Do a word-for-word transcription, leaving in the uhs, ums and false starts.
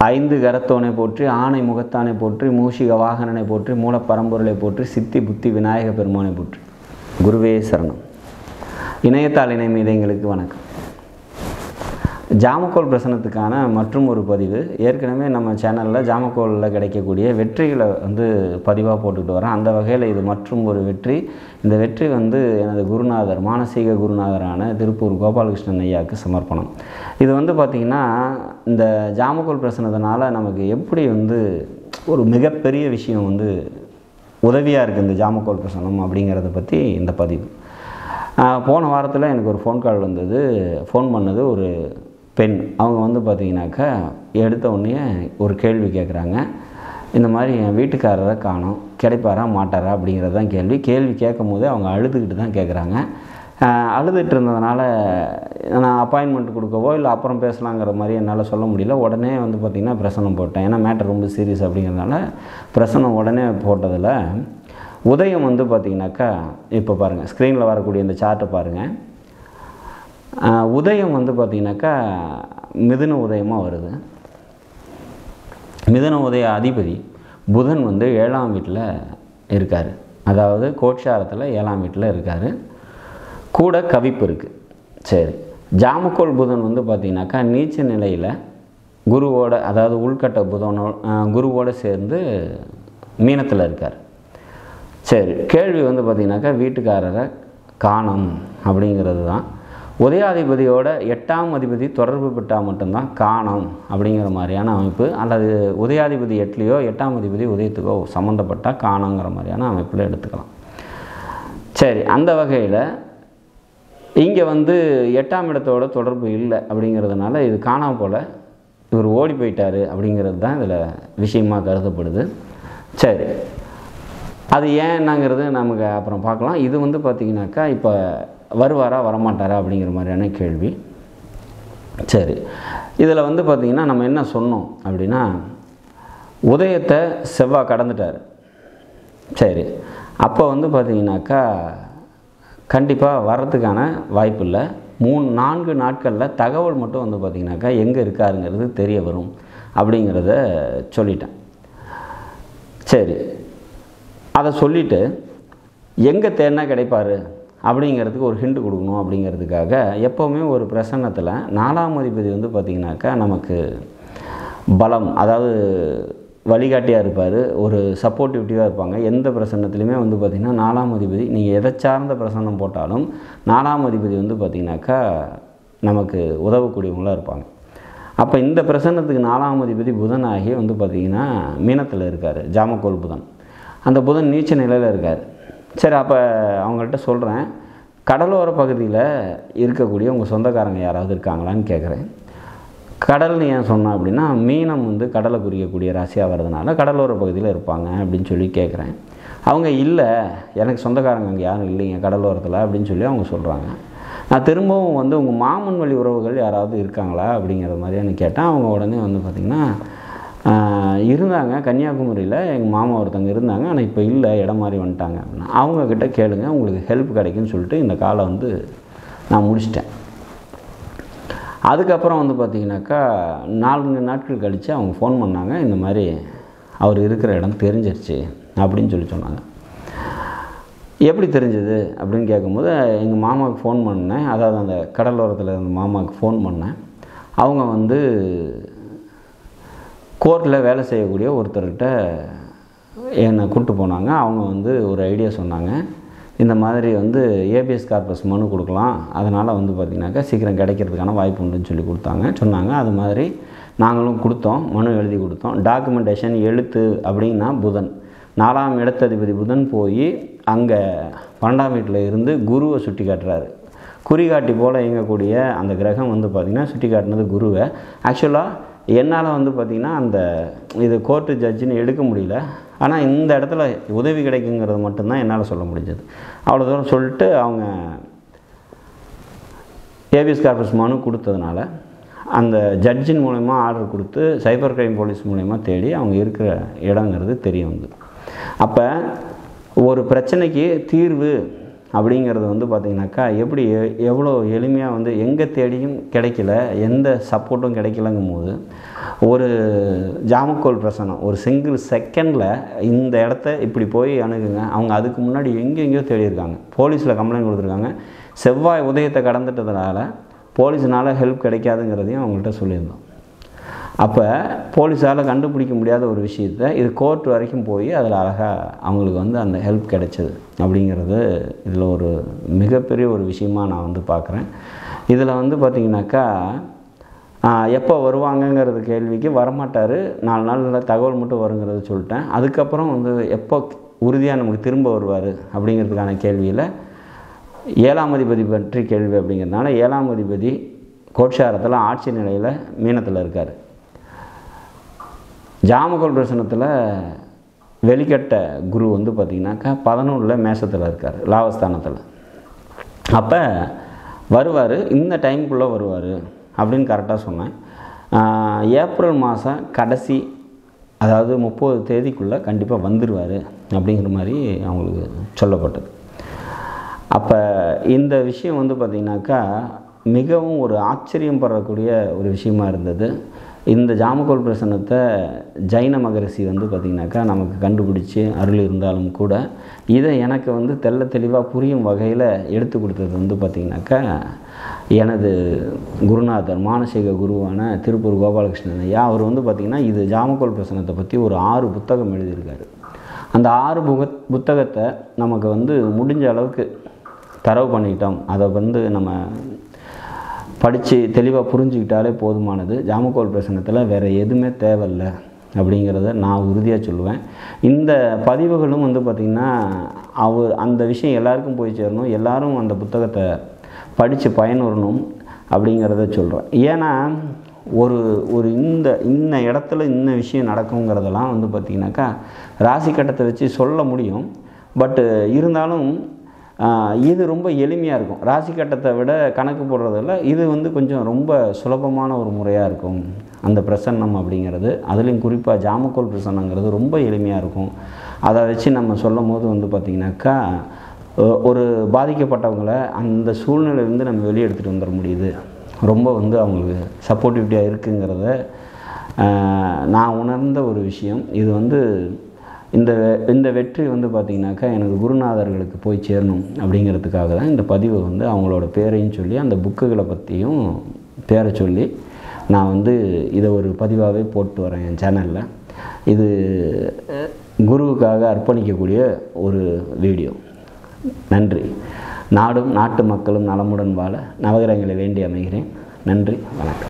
ஐந்து கரத்தோனை போற்றி, ஆணை முகத்தானை போற்றி, மூஷிக வாகனனை போற்றி, மூலப்பரம்பொருளை போற்றி, சித்தி புத்தி விநாயக பெருமானை போற்றி. குருவே சரணம். இணையத்தாள் இணை மீதங்களுக்கு வணக்கம். ஜாமக்கோல் பிரசனத்துக்கான மற்றும் ஒரு பதிவு. ஏற்கனவே நம்ம சேனலில் ஜாமக்கோலில் கிடைக்கக்கூடிய வெற்றிகளை வந்து பதிவாக போட்டுக்கிட்டு வரேன். அந்த வகையில் இது மற்றும் ஒரு வெற்றி. இந்த வெற்றி வந்து எனது குருநாதர், மானசீக குருநாதரான திருப்பூர் கோபாலகிருஷ்ணன் ஐயாவுக்கு சமர்ப்பணம். இது வந்து பார்த்திங்கன்னா, இந்த ஜாமக்கோல் பிரசனத்தினால நமக்கு எப்படி வந்து ஒரு மிகப்பெரிய விஷயம் வந்து உதவியாக இருக்குது இந்த ஜாமக்கோல் பிரசனம் அப்படிங்கிறத பற்றி இந்த பதிவு. போன வாரத்தில் எனக்கு ஒரு ஃபோன் கால் வந்தது. ஃபோன் பண்ணது ஒரு பெண். அவங்க வந்து பார்த்திங்கனாக்கா எடுத்த உடனே ஒரு கேள்வி கேட்குறாங்க. இந்த மாதிரி என் வீட்டுக்காரரை காணோம், கிடைப்பாரா மாட்டாரா அப்படிங்கிறது தான் கேள்வி. கேள்வி கேட்கும் போது அவங்க அழுதுகிட்டு தான் கேட்குறாங்க. அழுதுகிட்டு இருந்ததுனால நான் அப்பாயின்மெண்ட் கொடுக்கவோ இல்லை அப்புறம் பேசலாங்கிற மாதிரி என்னால் சொல்ல முடியல. உடனே வந்து பார்த்திங்கன்னா பிரசனம் போட்டேன். ஏன்னா மேட்டர் ரொம்ப சீரியஸ் அப்படிங்கிறதுனால பிரசனம் உடனே போட்டதில் உதயம் வந்து பார்த்திங்கனாக்கா, இப்போ பாருங்கள் ஸ்க்ரீனில் வரக்கூடிய இந்த சார்ட்டை பாருங்கள். உதயம் வந்து பார்த்திங்கனாக்கா மிதுன உதயமாக வருது. மிதுன உதய அதிபதி புதன் வந்து ஏழாம் வீட்டில் இருக்கார். அதாவது கோட்சாரத்தில் ஏழாம் வீட்டில் இருக்கார். கூட கவிப்பு இருக்குது. சரி, ஜாமக்கோல் புதன் வந்து பார்த்திங்கனாக்கா நீச்ச நிலையில் குருவோட, அதாவது உள்கட்ட புதனோ குருவோடு சேர்ந்து மீனத்தில் இருக்கார். சரி, கேள்வி வந்து பார்த்திங்கனாக்கா வீட்டுக்காரரை காணோம் அப்படிங்கிறது தான். உதயாதிபதியோட எட்டாம் அதிபதி தொடர்பு பெற்றால் மட்டும்தான் காணோம் அப்படிங்கிற மாதிரியான அமைப்பு. அல்லது உதயாதிபதி எட்டுலேயோ எட்டாம் அதிபதி உதயத்துக்கோ சம்மந்தப்பட்டால் காணோங்கிற மாதிரியான அமைப்பில் எடுத்துக்கலாம். சரி, அந்த வகையில் இங்கே வந்து எட்டாம் இடத்தோட தொடர்பு இல்லை அப்படிங்கிறதுனால இது காணாமல் போல் இவர் ஓடி போயிட்டார் அப்படிங்கிறது தான் இதில் விஷயமாக கருதப்படுது. சரி, அது ஏன் என்னங்கிறது நமக்கு அப்புறம் பார்க்கலாம். இது வந்து பார்த்திங்கனாக்கா இப்போ வருவாரா வரமாட்டாரா அப்படிங்கிற மாதிரியான கேள்வி. சரி, இதில் வந்து பார்த்திங்கன்னா நம்ம என்ன சொன்னோம் அப்படின்னா, உதயத்தை செவ்வாய் கடந்துட்டார். சரி, அப்போ வந்து பார்த்திங்கனாக்கா கண்டிப்பாக வர்றதுக்கான வாய்ப்பு இல்லை. மூணு நான்கு நாட்களில் தகவல் மட்டும் வந்து பார்த்திங்கனாக்கா எங்கே இருக்காருங்கிறது தெரிய வரும் அப்படிங்கிறத சொல்லிட்டேன். சரி, அதை சொல்லிவிட்டு எங்கே தேடினா கிடைப்பார் அப்படிங்கிறதுக்கு ஒரு ஹிண்ட் கொடுக்கணும். அப்படிங்கிறதுக்காக எப்போவுமே ஒரு பிரசன்னத்தில் நாலாம் அதிபதி வந்து பார்த்திங்கனாக்கா நமக்கு பலம், அதாவது வழிகாட்டியாக இருப்பார், ஒரு சப்போர்ட்டிவிட்டிவாக இருப்பாங்க. எந்த பிரசன்னத்துலையுமே வந்து பார்த்திங்கன்னா நாலாம் அதிபதி, நீங்கள் எதை சார்ந்த பிரசன்னம் போட்டாலும் நாலாம் அதிபதி வந்து பார்த்திங்கனாக்கா நமக்கு உதவக்கூடியவங்களாக இருப்பாங்க. அப்போ இந்த பிரசன்னத்துக்கு நாலாம் அதிபதி புதன் ஆகி வந்து பார்த்திங்கன்னா மீனத்தில் இருக்கார், ஜாமக்கோல் புதன். அந்த புதன் நீச்ச நிலையில் இருக்கார். சரி, அப்போ அவங்கள்ட்ட சொல்கிறேன், கடலோர பகுதியில் இருக்கக்கூடிய உங்கள் சொந்தக்காரங்க யாராவது இருக்காங்களான்னு கேட்குறேன். கடல்னு ஏன் சொன்னேன் அப்படின்னா, மீனம் வந்து கடலை குறிக்கக்கூடிய ராசியாக வர்றதுனால கடலோர பகுதியில் இருப்பாங்க அப்படின்னு சொல்லி கேட்குறேன். அவங்க இல்லை, எனக்கு சொந்தக்காரங்க அங்கே யாரும் இல்லைங்க கடலோரத்தில் அப்படின்னு சொல்லி அவங்க சொல்கிறாங்க. நான் திரும்பவும் வந்து உங்கள் மாமன் வழி உறவுகள் யாராவது இருக்காங்களா அப்படிங்கிற மாதிரியான கேட்டேன். அவங்க உடனே வந்து பார்த்திங்கன்னா இருந்தாங்க, கன்னியாகுமரியில் எங்கள் மாமா ஒருத்தவங்க இருந்தாங்க, ஆனால் இப்போ இல்லை, இடம் மாறி வந்துட்டாங்க அப்படின்னா. அவங்கக்கிட்ட கேளுங்க, உங்களுக்கு ஹெல்ப் கிடைக்குன்னு சொல்லிட்டு இந்த காலை வந்து நான் முடிச்சிட்டேன். அதுக்கப்புறம் வந்து பார்த்திங்கனாக்கா நான்கு நாட்கள் கழித்து அவங்க ஃபோன் பண்ணாங்க. இந்த மாதிரி அவர் இருக்கிற இடம் தெரிஞ்சிருச்சு அப்படின்னு சொல்லி சொன்னாங்க. எப்படி தெரிஞ்சது அப்படின்னு கேட்கும்போது, எங்கள் மாமாவுக்கு ஃபோன் பண்ணேன், அதாவது அந்த கடலோரத்தில் இருந்த மாமாவுக்கு ஃபோன் பண்ணேன். அவங்க வந்து கோர்ட்டில் வேலை செய்யக்கூடிய ஒருத்தர்கிட்ட என்னை கூப்பிட்டு போனாங்க. அவங்க வந்து ஒரு ஐடியா சொன்னாங்க. இந்த மாதிரி வந்து ஏபிஎஸ் கார்பஸ் மனு கொடுக்கலாம், அதனால் வந்து பார்த்திங்கனாக்கா சீக்கிரம் கிடைக்கிறதுக்கான வாய்ப்பு உண்டுன்னு சொல்லி கொடுத்தாங்க சொன்னாங்க. அது மாதிரி நாங்களும் கொடுத்தோம், மனு எழுதி கொடுத்தோம். டாக்குமெண்டேஷன் எழுத்து அப்படின்னா புதன், நாலாம் இடத்ததிபதி புதன் போய் அங்கே பன்னெண்டாம் வீட்டில் இருந்து குருவை சுட்டி காட்டுறாரு. குறிகாட்டி போல் இயங்கக்கூடிய அந்த கிரகம் வந்து பார்த்திங்கன்னா சுட்டி காட்டினது குருவை. ஆக்சுவலாக என்னால் வந்து பார்த்திங்கன்னா அந்த இது கோர்ட்டு ஜட்ஜின்னு எடுக்க முடியல, ஆனால் இந்த இடத்துல உதவி கிடைக்குங்கிறது மட்டும்தான் என்னால் சொல்ல முடிஞ்சது. அவ்வளோ தூரம் சொல்லிட்டு அவங்க ஏபிஎஸ் கார்பஸ் மனு கொடுத்ததுனால அந்த ஜட்ஜின் மூலயமா ஆர்டர் கொடுத்து சைபர் கிரைம் போலீஸ் மூலயமா தேடி அவங்க இருக்கிற இடங்கிறது தெரிய வந்து. அப்போ ஒரு பிரச்சனைக்கு தீர்வு அப்படிங்கிறது வந்து பார்த்திங்கனாக்கா எப்படி எவ்வளோ எளிமையாக வந்து எங்கே தேடியும் கிடைக்கல, எந்த சப்போர்ட்டும் கிடைக்கலங்கும் போது ஒரு ஜாமக்கோல் பிரசனம் ஒரு சிங்கிள் செகண்டில் இந்த இடத்த இப்படி போய் அணுகுங்க. அவங்க அதுக்கு முன்னாடி எங்கெங்கேயோ தேடியிருக்காங்க, போலீஸில் கம்ப்ளைண்ட் கொடுத்துருக்காங்க. செவ்வாய் உதயத்தை கடந்துட்டதுனால போலீஸ்னால் ஹெல்ப் கிடைக்காதுங்கிறதையும் அவங்கள்ட்ட சொல்லியிருந்தோம். அப்போ போலீஸால் கண்டுபிடிக்க முடியாத ஒரு விஷயத்தை இது கோர்ட் வரைக்கும் போய் அதில் அழகாக அவங்களுக்கு வந்து அந்த ஹெல்ப் கிடைச்சது அப்படிங்கிறது இதில் ஒரு மிகப்பெரிய ஒரு விஷயமாக நான் வந்து பார்க்குறேன். இதில் வந்து பார்த்திங்கனாக்கா எப்போ வருவாங்கங்கிறது கேள்விக்கு வரமாட்டார், நாலு நாளில் தகவல் மட்டும் வருங்கிறத சொல்லிட்டேன். அதுக்கப்புறம் வந்து எப்போ உறுதியாக நமக்கு திரும்ப வருவார் அப்படிங்கிறதுக்கான கேள்வியில் ஏழாம் அதிபதி பற்றி கேள்வி அப்படிங்கிறதுனால ஏழாம் அதிபதி கோட்சாரத்தில் ஆட்சி நிலையில் மீனத்தில் இருக்கார். ஜாமக்கோல் பிரசனத்தில் வெளிக்கட்ட குரு வந்து பார்த்திங்கனாக்கா பதினொன்றில் மேசத்தில் இருக்கார், லாபஸ்தானத்தில். அப்போ வருவார், இந்த டைமுக்குள்ளே வருவார் அப்படின்னு கரெக்டாக சொன்னேன். ஏப்ரல் மாதம் கடைசி, அதாவது முப்பது தேதிக்குள்ளே கண்டிப்பாக வந்துடுவார் அப்படிங்கிற மாதிரி அவங்களுக்கு சொல்லப்பட்டது. அப்போ இந்த விஷயம் வந்து பார்த்திங்கனாக்கா மிகவும் ஒரு ஆச்சரியம் படக்கூடிய ஒரு விஷயமா இருந்தது. இந்த ஜாமக்கோல் பிரசனத்தை ஜைன மகரிஷி வந்து பார்த்திங்கனாக்கா நமக்கு கண்டுபிடிச்சி அருள் இருந்தாலும் கூட இதை எனக்கு வந்து தெள்ள தெளிவாக புரியும் வகையில் எடுத்து கொடுத்தது வந்து பார்த்திங்கனாக்கா எனது குருநாதர் மானசீக குருவான திருப்பூர் கோபாலகிருஷ்ணன் ஐயா. அவர் வந்து பார்த்திங்கன்னா இது ஜாமக்கோல் பிரசனத்தை பற்றி ஒரு ஆறு புத்தகம் எழுதியிருக்காரு. அந்த ஆறு புக புத்தகத்தை நமக்கு வந்து முடிஞ்ச அளவுக்கு தரவு பண்ணிட்டோம், அதை வந்து நம்ம படித்து தெளிவாக புரிஞ்சுக்கிட்டாலே போதுமானது. ஜாமக்கோல் பிரசனத்தில் வேறு எதுவுமே தேவையில்லை அப்படிங்கிறத நான் உறுதியாக சொல்லுவேன். இந்த பதிவுகளும் வந்து பார்த்திங்கன்னா அவர் அந்த விஷயம் எல்லாருக்கும் போய் சேரணும், எல்லோரும் அந்த புத்தகத்தை படித்து பயனுறணும் அப்படிங்கிறத சொல்கிறேன். ஏன்னா ஒரு ஒரு இந்த இந்த இடத்துல இந்த விஷயம் நடக்குங்கிறதெல்லாம் வந்து பார்த்திங்கனாக்கா ராசி கட்டத்தை வச்சு சொல்ல முடியும். பட்டு இருந்தாலும் இது ரொம்ப எளிமையாக இருக்கும். ராசி கட்டத்தை விட கணக்கு போடுறதில்ல இது வந்து கொஞ்சம் ரொம்ப சுலபமான ஒரு முறையாக இருக்கும் அந்த பிரசன்னம் அப்படிங்கிறது. அதுலேயும் குறிப்பாக ஜாமக்கோல் பிரசன்னங்கிறது ரொம்ப எளிமையாக இருக்கும். அதை வச்சு நம்ம சொல்லும் போது வந்து பார்த்திங்கனாக்கா ஒரு பாதிக்கப்பட்டவங்களை அந்த சூழ்நிலையிலேருந்து நம்ம வெளியே எடுத்துகிட்டு வந்துட முடியுது. ரொம்ப வந்து அவங்களுக்கு சப்போர்ட்டிவிட்டியாக இருக்குங்கிறத நான் உணர்ந்த ஒரு விஷயம். இது வந்து இந்த இந்த வெற்றி வந்து பார்த்திங்கனாக்கா எனக்கு குருநாதர்களுக்கு போய் சேரணும் அப்படிங்கிறதுக்காக தான் இந்த பதிவை வந்து அவங்களோட பேரையும் சொல்லி அந்த புக்குகளை பற்றியும் பேரை சொல்லி நான் வந்து இதை ஒரு பதிவாகவே போட்டு வரேன் என் சேனலில். இது குருவுக்காக அர்ப்பணிக்கக்கூடிய ஒரு வீடியோ. நன்றி. நாடும் நாட்டு மக்களும் நலமுடன் வாழ நவகிரகங்களை வேண்டி அமைகிறேன். நன்றி, வணக்கம்.